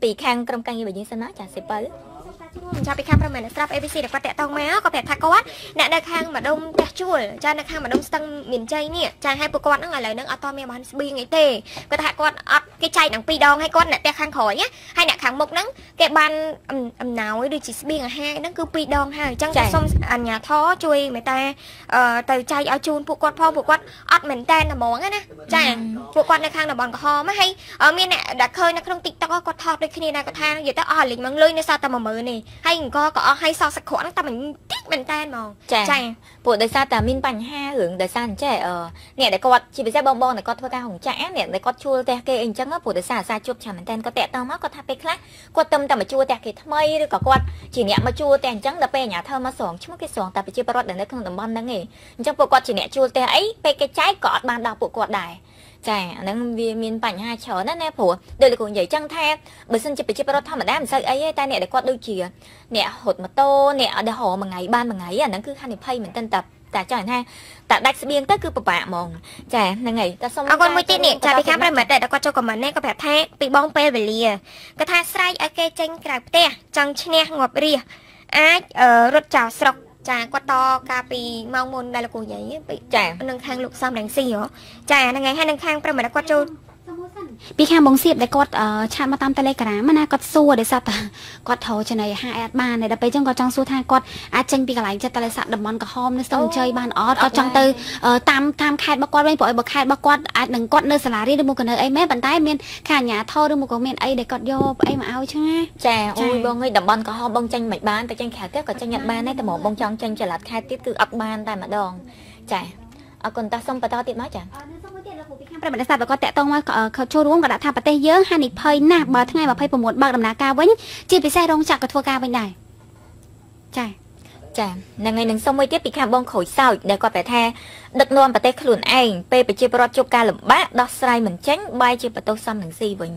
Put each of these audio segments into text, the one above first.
ปีแข่งกรมการเงินแบบนี้สนะจ่าสิบไปจะไปข้ามประมาณสำหรับ ABC เด็กก็แตะต้องมาก็แบบทักก็ว่าเนี่ยในข้างมาดมแตะช่วยจะในข้างมาดมตั้งเหม็นใจเนี่ยจะให้ปุกก้อนนั่งอะไรนั่งอัตโนมัติมันบีไงเต้ก็ถ้าก้อนอัดcáiใจหนังปีดองให้ก้อนเนี่ยแตะข้างขอยเนี่ยให้เนี่ยข้างมุกนั่งแกบันหนาวดูจีบีกับให้นั่นคือปีดองให้จังจะส้มอันnhàท้อช่วยไม่แต่แต่ใจเอาจูนปุกก้อนพ่อปุกก้อนอัดเหม็นแต่น่ะมองนะใจปุกก้อนในข้างน่ะบอลก็ฮอไม่ให้เมียเนี่ยดักเคยนะต้องติ๊กต๊อกก็ทอดด้วยขี้นี่นะก็ทางอยู่แต่อ่อนหลิงมังเลยในซาตามมือนี่ให้ก็ให้ซอสักขวดแต่มันติ๊กมันแตนมองใช่ปวดโดยซาแต่มินปัญหาหรือโดยซาแช่เนี่ยแต่ก็วัดชีวิตแซ่บองแต่ก็ทั่วการของแช่เนี่ยแต่ก็ชัวแต่เกย์เองจังก็ปวดโดยซาจุบฉ่ำมันแตนก็แตะตอมาก็ทำไปคล้ายก็เติมแต่มาชัวแต่เกย์ทำไมหรือก็วัดจีเนี่ยมาชัวแต่จังแต่ไปหยาเธอมาสองชั่วโมงที่สองแต่ไปจีบรถเดินได้ขนมบอลนั่งเองจังปวดก็จีเนี่ยชัวแต่ไอ้ไปเกย์ใจกอดบานดาวปวดกอดได้ใช่อันนั้นมีปัญหาเฉานั่นแน่ผัวโดยคนใหญ่จังแท้เบอร์ซันจะไปจีบรถทำมาได้มันใส่ไอ้แต่เนี่ยแต่ก็ดูเฉียเนี่ยหดมาโตเนี่ยเดี๋ยวห่อมาไงบ้านมาไงอันนั้นคือขันในไพ่เหมือนตันตับแต่จ่อยแท้แต่ดักเบียงก็คือปะปะมองใช่นั่งไงแต่สมเอาคนมือตีเนี่ยจะไปข้ามไปเหมือนแต่ก็เจ้ากับมันเนี่ยก็แบบแท้ปีบ้องเปย์ไปเลียก็ท่าใส่ไอ้เกย์จังกราบเตะจังเชเนียงบเรียรถจ่าสกจ่ากว่าตอกาปีเมามุนได้ละกูใหญ่ไปจ่าหนึ่งทางลูกซ้ำแดงสี่เหรอจ่านั่งไงให้หนึ่งทางไปเหมือนก็เจ้าพี่แค่บงเสียบได้กดชามาตามตะเลกระมันนะกดสู้เดี๋ยวสัตว์กดเท่าจะไหนหาแอดมาเนี่ยเดี๋ยวไปจังกดจังสู้ทางกดอาจังปีกไหลจะตะเลสัตว์ดับมันกับหอมในส่งเชยบานออดก็จังตือตามแคดบักกดไม่ปล่อยบักแคดบักกดอาหนึ่งกดเนื้อสลารีดูมุกันเนอไอ้แม่บันไดเมียนขาหยาท่อดูมุกันเมียนไอ้เด็กกดโยบไอ้มาเอาใช่ไหมใช่โอ้ยบงไอ้ดับมันกับหอมบงจังหมัดบ้านแต่จังแขกก็จังหยัดบ้านในแต่หมอบงจังจังจะหลัดแคดติดคืออับบ้านแต่มาดองใช่เอาคนตาส้มปะตอติดมั้ยจ้ะประมาณสัตว์ก็แตะต้องว่าเขาโชว์ร่วมกับทางประเทศเยอะฮันนี่เพยหน้าบ่ทั้งไงบ่เพยโปรโมทบักดำนากาไว้จีไปใส่รองจักกับทัวร์กาไปได้ใช่จ้ะในไงหนึ่งส้มไว้เตี้ยปีข้ามบงข่อยเศร้าเดี๋ยวก็แต่แท้ดักนวลประเทศขลุ่นเองไปจีบรถจุกการหลุมบ้าดอกสไลเหมือนเจ้งใบจีประตูซ้ำหนึ่งซีวิ่ง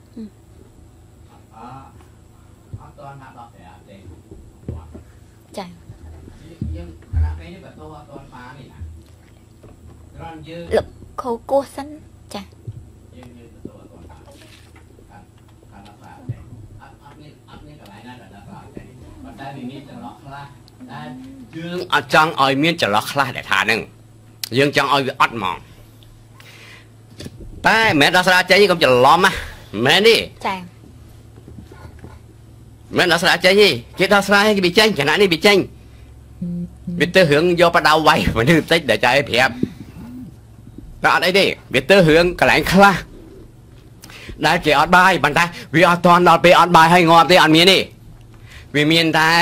จ้ะหลุดเขากู้สั้นจ้ะ dương ở trong oi miên trở lọt lại để thả nưng dương trong oi bị ót mòn ta mẹ đã ra chơi không trở lom á mẹ đi mẹ đã ra chơi gì cái đó ra hay bị tranh chẳng hạn đi bị tranh bị tư hướng vô bắt đầu quay mà như tích để chơi phép đó đấy đi bị tư hướng cái lạnh khlaได้เกี่ยวอดใบบันไดวิอตอนเราไปอดใบให้งอไปอันมีนี่วิมีนได้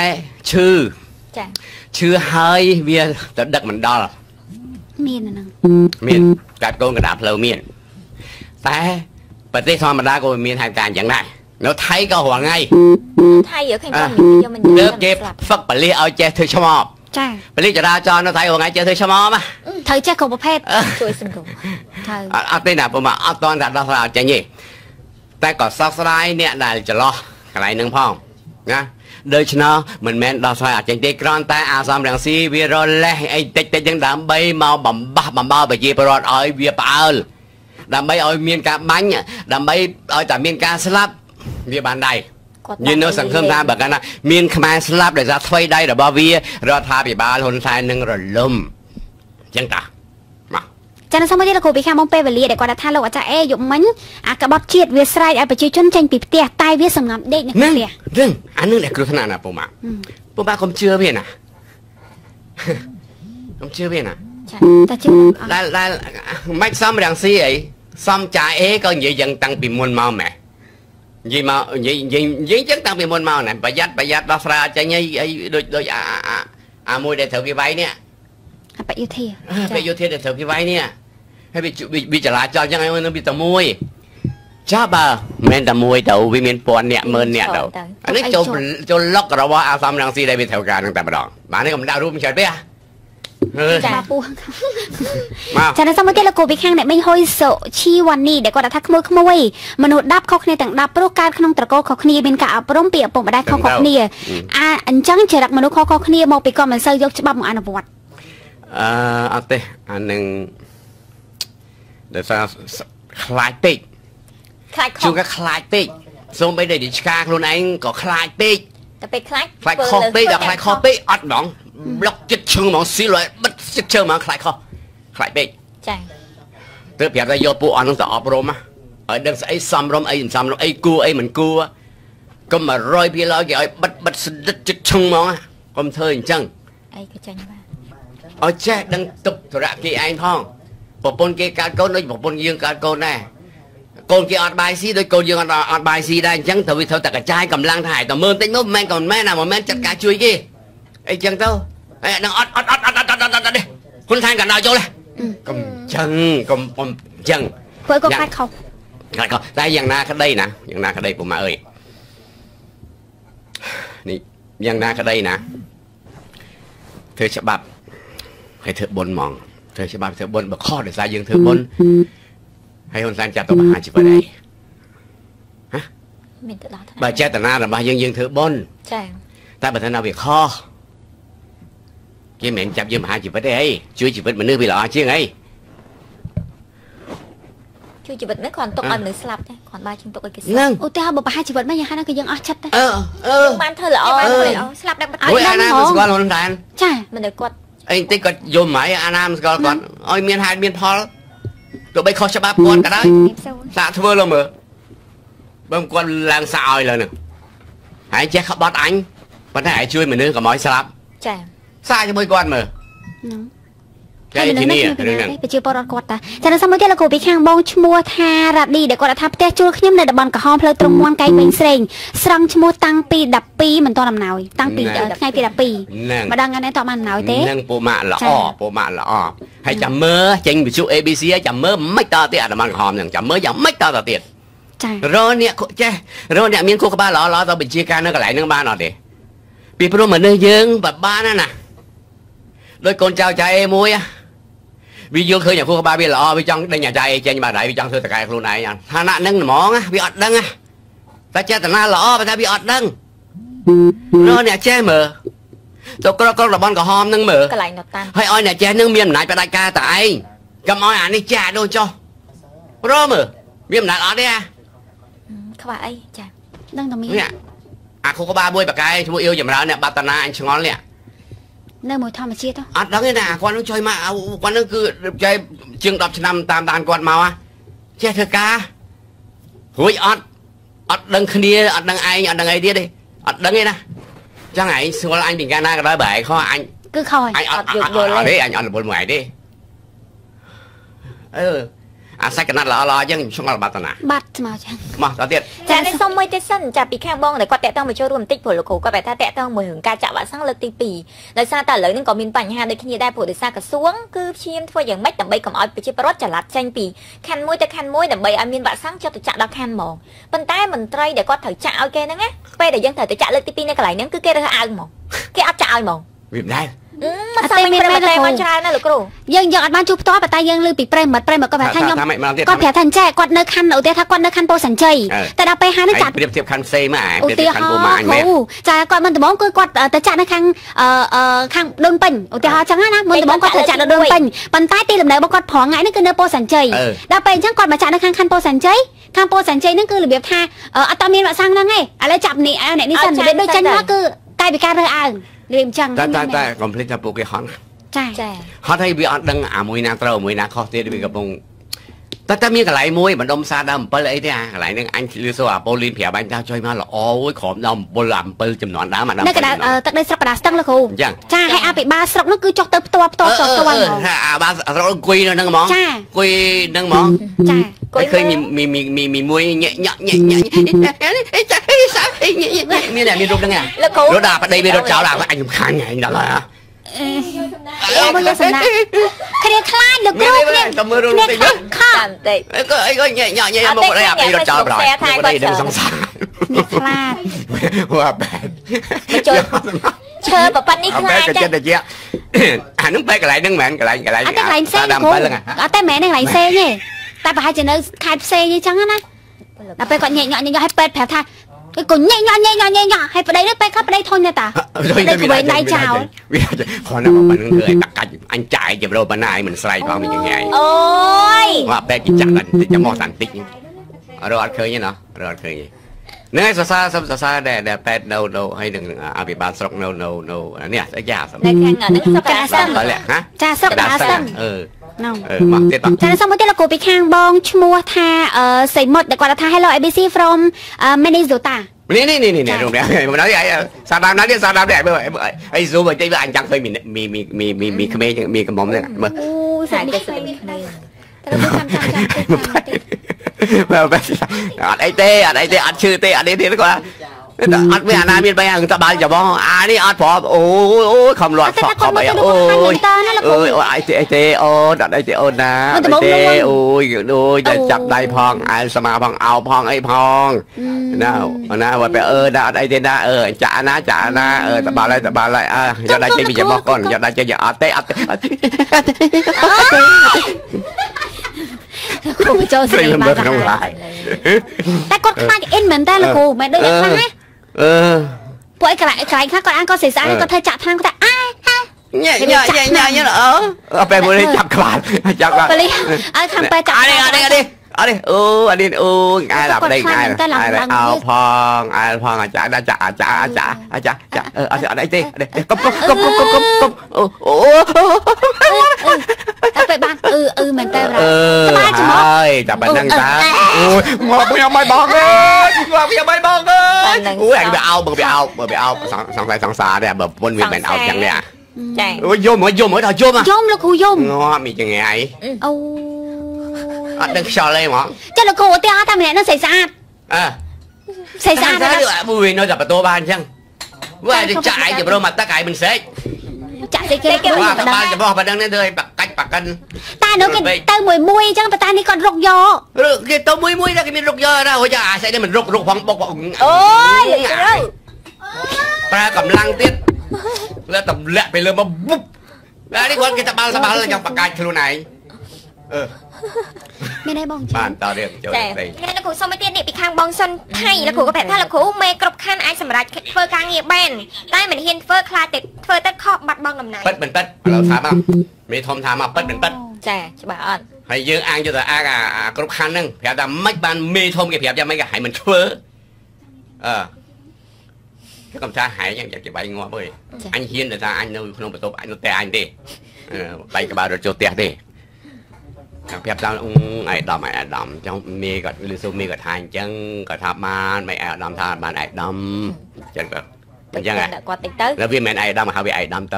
ชื่อเฮ้ยวิจะดักมันดอลมีนนะมีนกัดโกงกระดาษเพลมีนแต่ประเทศธรรมดาก็มีทางการอย่างไรแล้วไทยก็หัวไงไทยเยอะแค่ไหนเลิกเก็บฟักปลีเอาเจเธอชมอบปลีจะได้จอnóไทยหัวไงเจเธอชมอบมาเธอเจ้าของประเภทช่วยสนุกเอาตีหน่ะผมว่าเอาตอนดัดเราจะยี่แต่ก็ซักสไลเนี่ยได้จะรออะไรหนึ่งพ่อนะโดยเฉพาะเหมือนแมนดาวไซอาจจะเด็กกรอนแต่อาสามแรงซีวีรอลเล่ไอ้เด็กยังดำใบมาบ่มบ้าไปจีบรอดอ้อยเวียเปล่าดำใบอ้อยเมียนกาบังดำใบอ้อยแต่เมียนกาสลับเวียบานใดยืนโน้สังคมทางแบบกันนะเมียนขมายสลับเดี๋ยวจะช่วยได้เดี๋ยวบ่เวียรอดพาไปบ้านคนไทยหนึ่งรอลมยังตาจันทร์สมัยที่เราคุยไปข้ามองเปเวลีเด็กกว่าท่านเราว่าจะหยุดมันกระบอกเชียดเวียสไรไปช่วยจนเจงปีเตี้ยตายเวียสงบเด็กเนี่ยเรื่องอันนึงแหละครูขนาดน่ะผมผมเชื่อเพี้ยนน่ะผมเชื่อเพี้ยนน่ะแต่เชื่อได้ไม่ซ้ำแรงซีไอ้ซ้ำจ่าก็ยังตั้งปีมวลเมาแม่ยี่จังตั้งปีมวลเมาเนี่ยประหยัดราคาจะยังไอ้โดยมวยได้เท่ากี่ใบเนี่ยไปยุทธไปยุทธได้เท่ากี่ใบเนี่ยให้ไปจราจรยังไงมันเป็นตะมวยชอบบ่แม่นตะมวยเดาวิเมียนปอนเนี่ยเมินเนี่ยเดาอันนี้จนล็อกเราว่าอาสามรังสีได้เป็นแถวการตั้งแต่ประดองบ้านนี้ก็มันดาวรูปมันเฉยไปอ่ะจ่าปูฉะนั้นสมัยที่เราโกไปข้างเนี่ยไม่ห้อยโซชีวันนี้เดี๋ยวก็จะทักขโมยมนุษย์ดับเขาเนี่ยต่างดับโปรการขนมตะโกเขาเนี่ยเป็นกะปร่มเปียกปมมาได้เขาเนี่ยอันจังเจรักมนุษย์เขาเนี่ยมองไปก่อนมันเซยยกฉบับของอันวัดเอาเตะอันหนึ่งเดี๋ยวจะคลายติกชูก็คลายติกសូមបីតែឆ្កាខ្លួនឯងក៏ខ្លាចពេកតែពេលខ្លាចខ្លាចខុសពេកដល់ខ្លាចខុសពេកអត់ហ្មងប្លុកចិត្តឈឹងហ្មងស៊ីលឲ្យបិទចិត្តឈឹងហ្មងខ្លាចខុសខ្លាចពេកចាទើបប្រាប់ថាយកពួកអស់នោះទៅអប់រំឲ្យដឹងស្អីសំរុំអីមិនសំរុំអីគួរអីមិនគួរកុំ100%គេឲ្យបិទស្ដិតចិត្តឈឹងហ្មងកុំធ្វើអញ្ចឹងអីក៏ចាញ់បាទឲ្យចេះដឹងទុកធរៈគេឯងផងប្រពន្ធគេកើតកូនដូចប្រពន្ធយើងកើតកូនដែរកូនគេអត់បាយស៊ីដូចកូនយើងអត់បាយស៊ីដែរអញ្ចឹងត្រូវវាត្រូវតែកระจายកម្លាំងថាឲ្យតែមើលតិចមកមិនមែនណាមិនមែនចាត់ការជួយគេអីចឹងទៅអីនឹងអត់នេះខ្លួនថែកណ្ដោចូលទេកុំចឹងកុំចឹងព្រោះក៏ខ្លាចខុសតែយ៉ាងណាក្តីណាយ៉ាងណាក្តីពុកម៉ែអើយនេះយ៉ាងណាក្តីណាធ្វើច្បាប់ឲ្យធ្វើបុណ្យហ្មងធ្វើច្បាប់ធ្វើបុណ្យបើខុសដោយសារយើងធ្វើបុណ្យហើយហ៊ុនសែនចាប់ទៅប្រហារជីវិតអីមានទៅដល់ថ្នាក់បើចេតនារបស់យើងធ្វើបុណ្យចាតែបើថាវាខុសគេមិនចាប់យើងប្រហារជីវិតទេអីជួយជីវិតមនុស្សវាល្អជាងអីជួយជីវិតនេះគ្រាន់ទុកឲ្យមនុស្សស្លាប់ទេគ្រាន់បើជាងទុកឲ្យគេស្លាប់ហ្នឹងឧទាហរណ៍បើប្រហារជីវិតមកយ៉ាងហ្នឹងគឺយើងអស់ចិត្តតែបានធ្វើល្អស្លាប់ដល់បាត់អូយអាណាមិនស្គាល់ហ៊ុនសែនចាមិនឲ្យគាត់អីតិចគាត់យំហ្មងអាណាមិនស្គាល់គាត់ឲ្យមានហេតុមានផលទោះបីខុសច្បាប់គាត់ក៏ដោយសាកធ្វើលើមើលបើគាត់ឡើងសាឲ្យលើនឹងហើយចេះក្បត់អញប៉ុន្តែឲ្យជួយមនុស្សកុំឲ្យស្លាប់ចាសាកជាមួយគាត់មើលហ្នឹងតែទីនេះរឿងហ្នឹងប្រជាពលរដ្ឋគាត់តាចានៅសមមួយទៀតលោកគ្រូពីខាងបងឈ្មោះថារ៉ាឌីដែលគាត់ថាផ្ទះជួលខ្ញុំនៅតំបន់ក្រហមផ្លូវទ្រង់មន់កែងវិញស្រេងស្រង់ឈ្មោះតាំងពី12មិនទាន់អំណោយតាំងពីថ្ងៃទី12 ហ្នឹងម្ដងថ្ងៃនេះតបានអំណោយទេហ្នឹងពូម៉ាក់ល្អពូម៉ាក់ល្អហើយចាំមើលចេញវិទ្យុ ABC ចាំមើលមិនតទៀតអាតំបន់ក្រហមហ្នឹងចាំមើលយ៉ាងមិនតទៀតចារអ្នកចេះរអ្នកមានគូក្បាលល្អទៅបញ្ជាការនៅកន្លែងហ្នឹងបានអត់ទេពីព្រោះមនុស្សយើងបបានណាដោយកូនចៅចៅអេមួយវាយល់ឃើញអាគូក្បាលវាល្អវាចង់ដេញអាចៅអេចេញបាទហើយវាចង់ធ្វើតកែខ្លួនឯងឋានៈហ្នឹងហ្មងវាអត់ដឹងតែចេតនាល្អតែវាអត់ដឹងរអ្នកចេះមើលទៅក្រកតំបន់ក្រហមហ្នឹងមើលកន្លែងនោះតាមហើយឲ្យអ្នកចេះហ្នឹងមានអំណាចផ្ដាច់ការតែឯងកុំឲ្យអានេះចាស់ដូចចុះព្រមមើលមានអំណាចអត់ទេខ្វះអីចាដឹងតែមាននេះអាគូក្បាលមួយបកែឈ្មោះអ៊ីវចម្រើនអ្នកបាត់តាណាអញឆ្ងល់នេះនៅមួយធម្មជាតិទៅអត់ដឹងទេណាគាត់នឹងជួយមកគាត់នឹងគឺចែជាង10ឆ្នាំតាមដានគាត់មកចេះធ្វើការរួចអត់ដឹងគ្នាអត់ដឹងឯងអត់ដឹងអីទៀតទេអត់ដឹងទេណាចឹងឯងស្គាល់អញពីកាលណាក៏ដោយបើឯងខុសអញគឺខុសហើយអញអត់ទេអញអត់រវល់មួយឯងទេអាសាច់កណាត់ល្អចឹងឆ្ងល់បាត់តាណាបាត់ស្មោចឹងមកដល់ទៀតចានេះសុំមួយទៀតសិនចាពីខាងបងដែលគាត់តាក់ទងមកចូលរួមបន្តិចព្រោះលោកគ្រូគាត់បែរថាតាក់ទងមួយរឿងការចាក់វ៉ាក់សាំងលើកទី2ដោយសារតែឥឡូវនេះក៏មានបញ្ហាដូចគ្នាដែរព្រោះដោយសារក្រសួងគឺព្យាយាមធ្វើយ៉ាងម៉េចដើម្បីកុំឲ្យប្រជាពលរដ្ឋចល័តចេញពីខណ្ឌមួយទៅខណ្ឌមួយដើម្បីឲ្យមានវ៉ាក់សាំងចុះទៅចាក់ដល់ខណ្ឌហ្មងប៉ុន្តែមន្ត្រីដែលគាត់ត្រូវចាក់ឲ្យគេហ្នឹងណាពេលដែលយើងត្រូវទៅចាក់លើកទី2នៅកន្លែងហ្នឹងគឺគេរើសអើងហ្មងគេអត់ចាក់ឲ្យហ្មងវាមិនដែរមកសាំងមានប្រទេសមកច្រើនណាស់លោកគ្រូយើងអត់បានជួបផ្ទាល់ប៉ុន្តែយើងឮពីប្រិមិត្តគាត់ប្រាប់ថាខ្ញុំថាមិនមកទៀតគាត់ប្រាប់ថាអញ្ចេះគាត់នៅខណ្ឌឧទាហរណ៍ថាគាត់នៅខណ្ឌពោធិ៍សែនជ័យតែដល់ពេលហើយនឹងចាក់ប្រៀបធៀបខណ្ឌផ្សេងមកឧទាហរណ៍ចាគាត់មិនដំបងគឺគាត់ទៅចាក់នៅខាងខាងដូនពេញឧទាហរណ៍ចឹងណាមិនដំបងគាត់ទៅចាក់នៅដូនពេញប៉ុន្តែទីលំនៅរបស់គាត់ប្រងថ្ងៃនេះគឺនៅពោធិ៍សែនជ័យដល់ពេលអញ្ចឹងគាត់មកចាក់នៅខាងខណ្ឌពោធិ៍សែនជ័យខាងពោធិ៍សែនជ័យហ្នឹងគឺរបៀបថាអត់តមានវ៉ាក់សាំងហ្នឹងទេឥឡូវចាប់នេះអ្នកនេះសិនរបៀបដូចចាញ់មកគឺកាយវិការរើសអើងរៀបអញ្ចឹងតែកុំភ្លេចថាពួកគេហន់ចាចាហត់ឲ្យវាអត់ដឹងអាមួយណាត្រូវមួយណាខុសទៀតវាកំពុងតែមានកន្លែងមួយបណ្ដុំសារដើម7អីទេអាកន្លែងហ្នឹងអញលឺសូអាប៉ូលីនប្រាប់អញថាជួយមកល្អអូយក្រមដើម7ចំនួនដើមអាដើមនៅកណ្ដាលទឹកដីស្រុកកណ្ដាលស្ទឹងលោកគ្រូអញ្ចឹងចាហើយអភិបាលស្រុកនោះគឺចុះទៅផ្ទាល់ហ្មងអាបាស្រុកអង្គុយនៅហ្នឹងហ្មងអង្គុយហ្នឹងហ្មងចាឃើញมีមួយញ៉ាក់មានរូបហ្នឹងហ៎លោកគ្រូរត់ដល់ប្តីវារត់ចោលអញរំខានអញដល់ហើយមកយកសំណាក់គ្នាខ្លាចលោកគ្រូគ្នាតែមើលរូបតិចខំបន្តិចអីក៏ញ៉ាក់មកđâyអាពេលរត់ចោលប្រហែលដឹងសង្សារនេះខ្លាចហួរបែបមកចូលឈើប្រប៉ាត់នេះខ្លាចតែចិត្តតែអានឹងបែកកន្លែងហ្នឹងមែនកន្លែងអត់តែកន្លែងផ្សេងគ្រូអត់តែមែនទេកន្លែងផ្សេងទេតែប្រហែលជានៅខេត្តផ្សេងអញ្ចឹងណាដល់ពេលគាត់ញ៉ាក់ឲ្យពេទ្យប្រាប់ថាគាត់ញ៉ាក់ឲ្យប្តីនោះពេទ្យគាត់ប្តីធុញទៅតាទៅក្បែរដៃចោលវាគ្រាន់តែប៉ុណ្្នឹងធ្វើឲ្យតាកាច់អញចាយជាប្រូប៉ុណ្ណាឯងមិនស្រ័យផងមិនយ៉ាងហ្នឹងអូយមកបែកគេចាក់ដល់តិចចាំមកតាន់តិចរត់អត់ឃើញទេណារត់អត់ឃើញទេហ្នឹងហើយសរសើរដែលពេទ្យនៅហើយនឹងអភិបាលស្រុកនៅនេះស្អីយ៉ាស្រុកនៅខាងហ្នឹងសុខការសឹងបាទហ៎ចាស្រុកដាសឹងមកទៀតបាទចាសុំមួយទៀតលោកគ្រូពីខាងបងឈ្មោះថាសីមុតដែលគាត់ថា Hello ABC from Minnesota នេះរំលែកមកដល់សាដាមណានេះសាដាមនេះមើលអី zoom ឲ្យតិចអញចង់ឃើញមីក្មេងមីកំមុំហ្នឹងមើលអូសាច់តែស្អីគ្នាតែមើលអត់អីទេអត់ឈឺទេអត់នេះទេគាត់អត់មានអាណាមានបែរតបាល់ច្បងអានេះអត់ប្រាប់អូយខំលាត់ផក់ខំអីអូយអីទេអូនអត់អីទេអូនណាអត់ទេអូយតែចាប់ដៃផងអែលសមាផងអោផងអីផងណាបើណាអត់អីទេណាចាក់ណាតបាល់ហើយយកដៃចេញពីច្បងកូនយកដៃចេញអត់ទេគ្រូចូលស្រីបានតែគាត់ខ្លាចអ៊ីនមែនតើលោកគ្រូមិនដូចខ្លាំងទេពួកឯងកន្លែងខ្លះគាត់អានគាត់ស្រីស្អាតគាត់ធ្វើចាក់ថាងគាត់ថាញ៉ាពេលមួយចាប់ក្បាលប៉លីឲ្យខាងប៉ែចាប់អត់នេះអូអានេះអូអាយដល់ប្តីអាយអោផងអាយផងអាចាចាអត់អីទេកុំអូតែបានមែនតើបាទហើយតែប៉ុណ្្នឹងតើអូយមកខ្ញុំមិនបងអើយមកខ្ញុំមិនបងអើយអូយអញវាអោបើវាអោសង្សារដែរបើប្រពន្ធវាមិនអោចឹងទេចាអូយយំដល់យំលោកគ្រូយំងាប់មីចង្រៃអូអត់ដឹងខ្យល់អីហ្មងចុះលោកគ្រូឧទាហរណ៍ថាម្នាក់នឹងស្រីស្អាតស្រីស្អាតមួយនៅតែបន្ទោបានអញ្ចឹងវាចាក់ឯងជំរុំមកទឹកឯងមិនស្រេចចាក់ស្អីគេបាទបានចំបោះប៉ុណ្្នឹងនេះធ្វើឲ្យកាច់ប៉ាកិនតែនៅគេទៅមួយអញ្ចឹងប៉ុន្តែនេះគាត់រុកយកគេទៅមួយដែរគេមានរុកយកណាហូចអាស្អីនេះមិនរុកផងបុកអូយប្រើកម្លាំងទៀតលើទម្លាក់ទៅលើមកបុបហើយនេះគាត់គេតបាល់ចង់បកាច់ខ្លួនឯងមានអីបងបានតរៀបចូលនេះលោកគ្រូសុំមួយទៀតនេះពីខាងបងសុនថៃលោកគ្រូក៏ប្រាប់ថាលោកគ្រូមេគ្រប់ខណ្ឌអាចសម្រេចធ្វើការងារបានតែមិនហ៊ានធ្វើខ្លាចតែធ្វើទៅខកបាត់បង់តំណែងពិតមិនពិតឥឡូវថាមកមេធំថាមកពិតមិនពិតចាច្បាស់អត់ហើយយើងអាងយកតែអាគ្រប់ខណ្ឌហ្នឹងប្រាប់ថាមិនបានមេធំគេប្រាប់យ៉ាងម៉េចក៏ហើយមិនធ្វើគេកំថាហែងយ៉ាងជាបាយងាប់អើយអញហ៊ានតែថាអញនៅក្នុងបន្ទប់អញនៅតែអញទេបែកក្បាលរត់ចូលផ្ទះទេខាងប្រាប់ដល់អាយដាមចង់មេគាត់លឺសូមេគាត់ថាអញ្ចឹងគាត់ថាបានមិនអាយដាមថាបានអាយដាមអញ្ចឹងគាត់ហ៎គាត់តិចទៅแล้วវាមិនអាយដាមហៅវាអាយដាមទៅ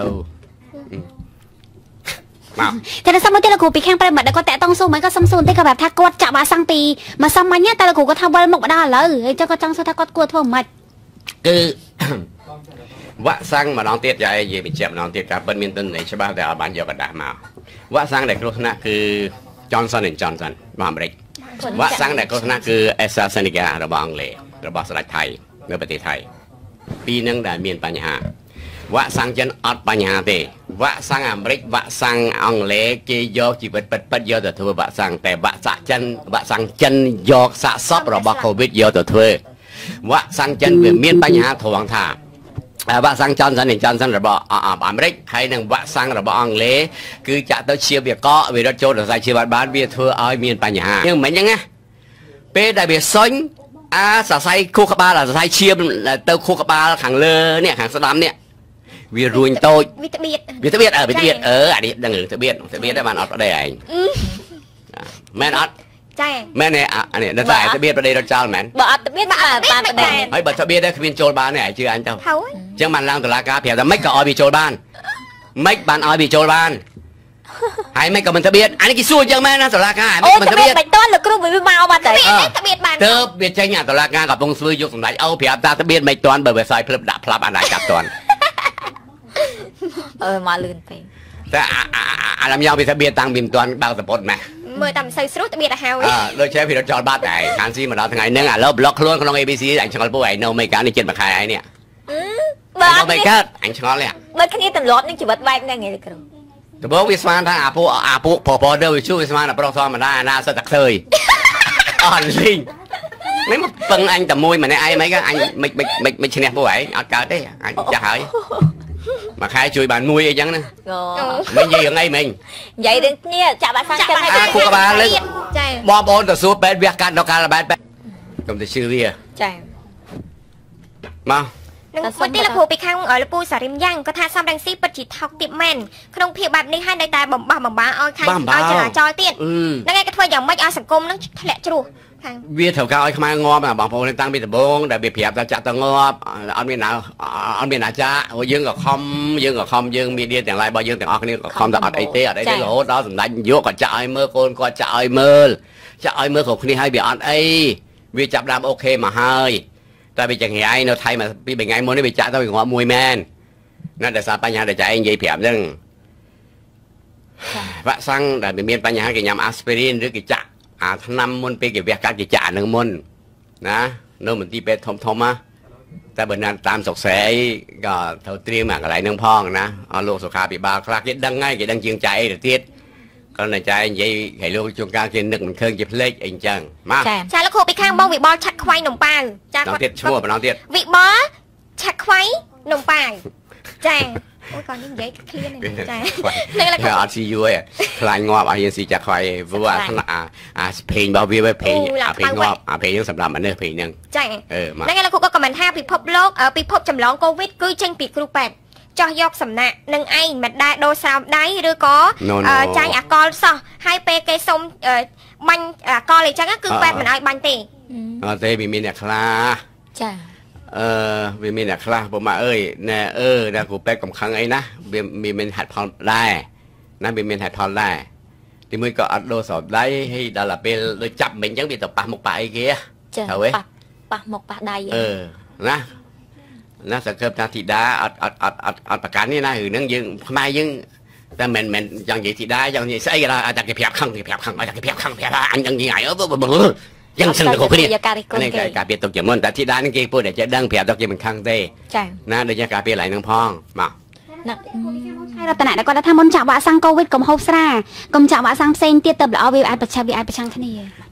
មកតែដល់សមទៅលោកគ្រូពីខាងប្រិមត្តគាត់តាក់តងស៊ូមិនក៏សំស៊ូនទេគាត់ប្រាប់ថាគាត់ចាក់បាសាំងពីមួយសំមិញតែលោកគ្រូគាត់ថាវិលមុខម្ដងឥឡូវហើយចុះគាត់ចង់សួរថាគាត់គួរធ្វើមិនគឺវ៉ាក់សាំងម្ដងទៀតយាយនិយាយបញ្ជាក់ម្ដងទៀតការពិតមានទិន្នន័យច្បាស់តែអត់បានយកกระดาษមកវ៉ាក់សាំងដែលគ្រោះថ្នាក់គឺ Johnson & Johnson របស់អាមេរិកវ៉ាក់សាំងដែលគ្រោះថ្នាក់គឺ AstraZeneca របស់អង់គ្លេសរបស់ស្ដេចថៃនៅប្រទេសថៃពីរនឹងដែលមានបញ្ហាវ៉ាក់សាំងចិនអត់បញ្ហាទេវ៉ាក់សាំងអាមេរិកវ៉ាក់សាំងអង់គ្លេសគេយកជីវិតពិតយកទៅធ្វើវ៉ាក់សាំងតែវ៉ាក់សាំងចិនយកសាកសពរបស់ COVID យកទៅធ្វើវ៉ាក់សាំងចិនវាមានបញ្ហាត្រង់ថាវ៉ាក់សាំង Johnson &របស់អាមេរិកហើយនិងវ៉ាក់សាំងរបស់អង់គ្លេសគឺចាក់ទៅជាវាកកវារត់ចូលដល់សាច់ឈាមបានវាធ្វើឲ្យមានបញ្ហាយ៉ាងមិនអញ្ចឹងណាពេលដែលវាសុញសរសៃខួរក្បាលសរសៃឈាមទៅខួរក្បាលខាងលើនេះខាងស្ដាំនេះវារួញតូចវាត្បៀតអានេះដឹងរឿងត្បៀតតែបានអត់ប្តីឯងមែនអត់ចាមែនទេអានេះដល់តែត្បៀតប្តីរត់ចោលមែនបើអត់ត្បៀតបានប្តីហើយបើត្បៀតដែរគ្មានចូលបានទេឯងជឿអញទៅអញ្ចឹងបានឡើងតុលាការប្រាប់ថាម៉េចក៏ឲ្យវាចូលបានម៉េចបានឲ្យវាចូលបានហើយម៉េចក៏មិនត្បៀតអានេះគេសួរអញ្ចឹងមែនណាតុលាការម៉េចមិនត្បៀតមិនតន់លោកគ្រូវាមកបាត់ទៅត្បៀតបានទៅវាចេញតុលាការកំពុងស្វឺយកសម្ដេចអូប្រាប់ថាត្បៀតមិនតន់បើវាសើយភ្លឹបដាក់ផ្លាប់អាណាចាប់តន់មកលឿនពេកតែអាឡាំយ៉ាងវាត្បៀតតាំងពីមិនតន់បើកសពុតម៉េះមើលតែមិនសូវស្រួលត្បៀតទៅហើយដូចចេះពីរត់ចោលបាត់តែខានស៊ីមកដល់ថ្ងៃហ្នឹងឥឡូវប្លុកខ្លួនក្នុង ABC អញឆ្ងល់ពួកឯងនៅមេកានេះចិត្តមួយខែឯនេះបើអត់មេកើតអញឆ្ងល់នេះបើគ្នាទម្លាប់នឹងជីវិតបែបហ្នឹងឯងគ្រូដំបូងវាស្មានថាអាពួកប្រពន្ធទៅវាជួវាស្មានតែប្រុសធម្មតាអាណាសិតតែខ្សើយអត់លីងមិនមកពឹងអញតែមួយម្នាក់ឯងមិនអញមិនឈ្នះពួកឯងអត់កើតទេអញចាស់ហើយមួយខែជួយបានមួយអីចឹងណាមិននិយាយរឿងអីមិញនិយាយរឿងគ្នាចាក់បាក់សាំងចឹងហើយគូក្បាលលើបងប្អូនទៅសួរពេទ្យវះកាត់ដល់កាលបែបកុំទៅជឿវាចាមកនឹងមួយទៀតលោកគ្រូពីខាងលោកពូសារិមយ៉ាងក៏ថាសំរងស៊ីពិតជាថោកទៀតមែនក្នុងភាពបែបនេះហើយនៅតែបំបះបំបាឲ្យខាងឲ្យចរាចរទៀតហ្នឹងឯងក៏ធ្វើយ៉ាងម៉េចឲ្យសង្គមនឹងធ្លាក់ជ្រោះខាងវាត្រូវការឲ្យខ្មែរងាប់បងប្អូនតាំងពីដំបូងដែលវាប្រាប់ថាចាក់ទៅងាប់អត់មានណាចាក់យើងក៏ខំយើងមានឌៀទាំងឡាយរបស់យើងទាំងអស់គ្នាក៏ខំតែអត់អីទេរហូតដល់សម្ដេចយកក៏ចាក់ឲ្យមើលកូនគាត់ចាក់ឲ្យមើលគ្រប់គ្នាហើយវាអត់អីវាចាប់ដើមអូខេមកហើយតែវាចង្រៃនៅថៃមកពីថ្ងៃមុននេះវាចាក់ទៅវាងាប់មួយមែនណាដោយសារបញ្ហាដែលចែកនិយាយប្រាប់ហ្នឹងវ៉ាក់សាំងដែលមានបញ្ហាគេញ៉ាំអាស្ពីរីនឬគេចាក់អាថ្នាំមុនពេលគេវះកាត់គេចាក់នឹងមុនណានៅមន្ទីរពេទ្យធំណាតែបើណាតាមសុកស្រីក៏ត្រូវត្រៀមអាកន្លែងហ្នឹងផងណាអស់លោកសុខាភិបាលខ្លះគេដឹងហើយគេដឹងជាងចែកអីទៅទៀតគាត់តែចែកនិយាយឲ្យលោកជួនកាលគេនឹកមិនឃើញគេភ្លេចអីអញ្ចឹងមកចាលោកគ្រូពីខាងបងវិបលឆាក់ខ្វៃនំប៉ាវចាគាត់ទៀតឈ្មោះម្ដងទៀតវិបលឆាក់ខ្វៃនំប៉ាវចាអូគាត់នេះនិយាយឃ្លានចានឹងឡើយអត់ស៊ីយូរឯងខ្លាញ់ងាប់ឲ្យយើងស៊ីចាក់ខ្វៃព្រោះអាភេងរបស់វាភេងងាប់ភេងយើងសម្រាប់មនុស្សភេងហ្នឹងចាហ្នឹងហើយលោកគ្រូក៏ខមមិនថាពិភពលោកពិភពចម្លងកូវីដគឺចេញពីគ្រូពេទ្យចោះយកសំណាក់នឹងឯងមិនដែរដូរសោមដៃឬក៏ចាញ់អាកលសោះហើយពេលគេសុំបាញ់អាកលអីចឹងគឺពេទ្យមិនឲ្យបាញ់ទេអត់ទេវាមានអ្នកខ្លះចាវាមានអ្នកខ្លះបងម៉ាអើយណែណាគ្រូពេទ្យកំខឹងអីណាវាមានហេតុផលដែរណាវាមានហេតុផលដែរទីមួយក៏អត់ដូរសោមដៃហើយដល់ពេលដូចចាប់មិញអញ្ចឹងវាទៅប៉ះមុខប៉ះអីគេត្រូវទេប៉ះមុខប៉ះដៃណាសង្ឃឹមថាធីតាអត់ប្រកាន់ទេណារឿងហ្នឹងយើងខ្មែរយើងតែមិនចង់និយាយធីតាចង់និយាយស្អីក៏ដោយតែគេប្រាប់ខឹងឲ្យតែគេប្រាប់ខឹងអញយ៉ាងហ្នឹងយ៉ាងសឹងទៅគ្នានេះការពារទុកជាមុនតែធីតានេះគេពុទ្ធតែចេះដឹងប្រាប់ទៅគេមិនខឹងទេចាណាដូចជាការពារឡើងហ្នឹងផងមកហើយរតនៈគាត់ថាមុនចាក់វ៉ាក់សាំងកូវីដកុំហូបស្រាកុំចាក់វ៉ាក់សាំងផ្សេងទៀតទៅល្អវាអាចប្រឆាំងគ្នា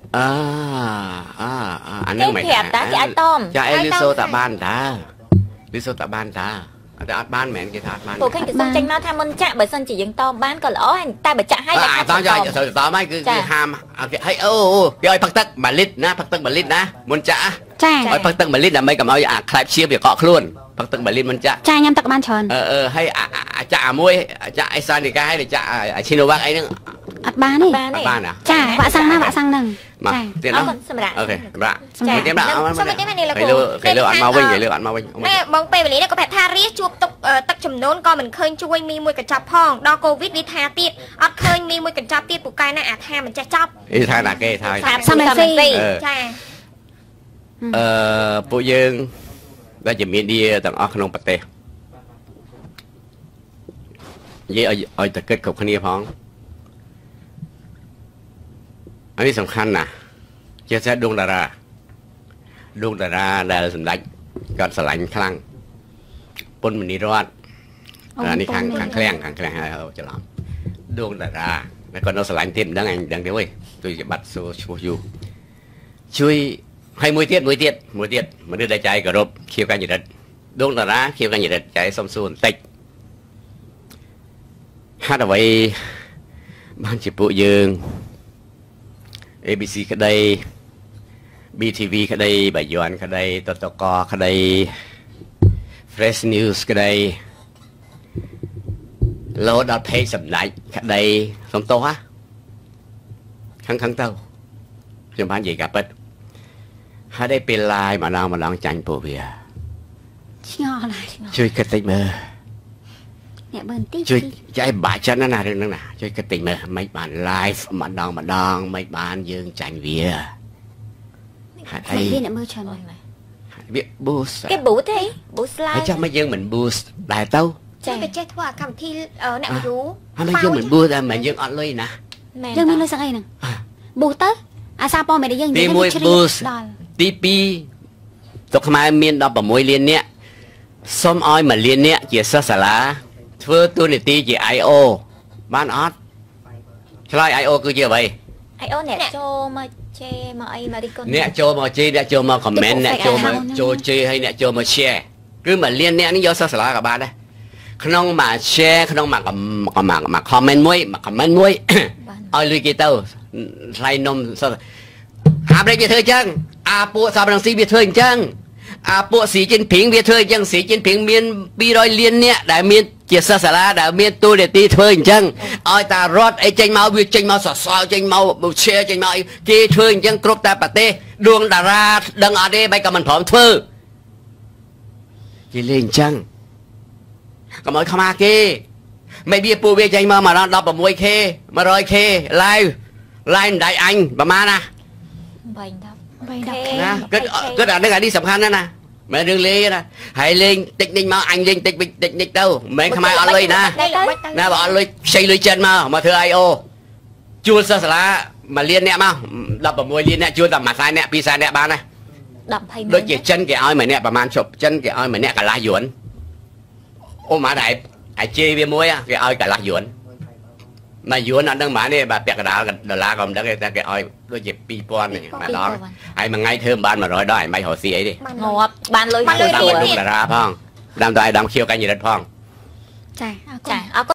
អាហ្នឹងមិនប្រាប់តាគេអាចតមចាអេលីសូតាបានតាលីសូតាបានតាតែអត់បានមែនគេថាអត់បានពួកគេសុំចេញមកថាមុនចាក់បើសិនជាយើងតមបានក៏ល្អតែបើចាក់ហើយតែតមចាក់ទៅតមហើយគឺគេហាមហើយអូគេឲ្យផឹកទឹក1លីត្រណាផឹកទឹក1លីត្រណាមុនចាក់ចាឲ្យផឹកទឹក1លីត្រដើម្បីកុំឲ្យអាខ្លែបឈាមវាកក់ខ្លួនផឹកទឹក1លីត្រមុនចាក់ចាញ៉ាំទឹកបានច្រើនហើយចាក់មួយចាក់អេសានីកាហើយចាក់ឈីណូវ៉ាក់អីហ្នឹងអត់បានទេបានចាវ៉ាក់សាំងហ្នឹងចាទៀតណាសម្រាប់អូខេសម្រាប់ទៀតណាសម្រាប់ទៀតនេះលោកគ្រូគេលើអត់មកវិញគេលើអត់មកវិញបងពេលវេលានេះក៏ប្រាប់ថារាជជួបទឹកចំនួនក៏មិនឃើញជួយមីមួយកញ្ចប់ផងដល់កូវីដវាថាទៀតអត់ឃើញមីមួយកញ្ចប់ទៀតពូកែណាអាថាមិនចេះចប់ថាណាគេថាសំរងស៊ីចាពួកយើងដែលជាមានឌីទាំងអស់ក្នុងប្រទេសនិយាយឲ្យតែគិតគ្រប់គ្នាផងនេះសំខាន់ណាស់ជាពិសេសដួងតារាដែលសម្ដេចគាត់ស្រឡាញ់ខ្លាំងពុនមនីរតអានេះខាងឃ្លាំងហើយច្រឡំដួងតារាតែគាត់នៅស្រឡាញ់ទៀតមិនដឹងអញដឹងទេអើយជួយបាត់សួរឈ្មោះយូជួយហើយមួយទៀតមនុស្សដែលចែកគោរពខៀវកញ្ញរិទ្ធដួងតារាខៀវកញ្ញរិទ្ធចែកសុំសួរបន្តិចហាត់អ្វីបានជាពួកយើង ABC ក្តី BTV ក្តីបាយ័នក្តីតតកក្តី Fresh News ក្តីលោដល់ page សម្ដេចក្តីសុំទោសខឹងទៅខ្ញុំបាននិយាយការពិតហើយได้ពេល live ម្ដងចាញ់ពួកវាឆ្ងល់ហើយជួយគិតតិចមើលអ្នកបើបន្តិចជួយចែកបាក់ចិត្តណារឿងហ្នឹងណាជួយគិតតិចមើលមិនបាន live ម្ដងមិនបានយើងចាញ់វាអីវាអ្នកមើលច្រើនណាស់វា boost គេ boost ទេ boost live ចាំមកយើងមិន boost ដែរទៅចាគេចេះធ្វើកម្មវិធីអ្នកយូហើយមកយើងមិន boost តែមិនយើងអត់លុយណាយើងមានលុយស្អីហ្នឹង boost ទៅអាសាព័ត៌មានដែលយើងនិយាយទី1 boost ទី2ទៅខ្មែរមាន 16 លាននាក់សុំឲ្យ1លាននាក់ជាសិស្សសាលាធ្វើទូនីតិជា IO បានអត់ឆ្លើយ IO គឺជាអ្វី IO អ្នកចូលមកជេមកអីមករីកូនអ្នកចូលមកជេអ្នកចូលមក comment អ្នកចូលមកចូលជេហើយអ្នកចូលមក share គឺ1លានអ្នកនេះយកសិស្សសាលាក៏បានដែរក្នុងមួយ share ក្នុងមួយ comment មួយឲ្យលុយគេទៅថ្លៃនំសិស្សអាប់ដេតវាធ្វើអញ្ចឹងអាពួកសាប់រងស៊ីវាធ្វើអញ្ចឹងពួកស៊ីជីនពីងវាធ្វើអញ្ចឹងស៊ីជីនពីងមាន200លាននាក់ដែលមានជាសិស្សសាលាដែលមានទូនាទីធ្វើអញ្ចឹងឲ្យតារត់អីចេញមកវាចេញមកសរសើរចេញមក share ចេញមកអីគេធ្វើអញ្ចឹងគ្រប់តែប្រទេសដួងតារាដឹងអត់ទេបែរក៏មិនព្រមធ្វើគេលេងអញ្ចឹងកុំឲ្យខ្មាស់គេមិនវាពួកវាចេញមក16k 100k live មិនដៃអញប្រហែលណា 3 10 ណាគិតអានេះសំខាន់ណាស់ណាមិនរឿងលេងណាហើយលេងតិចនិចមកអញលេងតិចតិចនិចទៅមិនខ្មែរអត់លុយណាណាបើអត់លុយខ្ចីលុយចិនមកធ្វើ IO ជួលសិស្សសាលា1លានអ្នកមក16លានអ្នកជួលតែ1សែនអ្នក2សែនអ្នកបានណា10 20ដូចជាចិនគេឲ្យម្នាក់ប្រហែលជប់ចិនគេឲ្យម្នាក់កន្លះយួនអូម៉ាដែរអាជេវាមួយគេឲ្យកន្លះយួនមកយួនអត់ដឹងប៉ុន្មានទេបាទពាក់កណ្ដាលដុល្លារក៏មិនដឹងទេតែគេឲ្យដូចជា2000នេះម្ដងហើយមួយថ្ងៃធ្វើបាន100ដងឯងមិនហៅស៊ីអីទេងាប់បានលុយតាមដុល្លារផងតាមទៅឲ្យដើមខៀវកញ្ញរិទ្ធផងចាចាអរ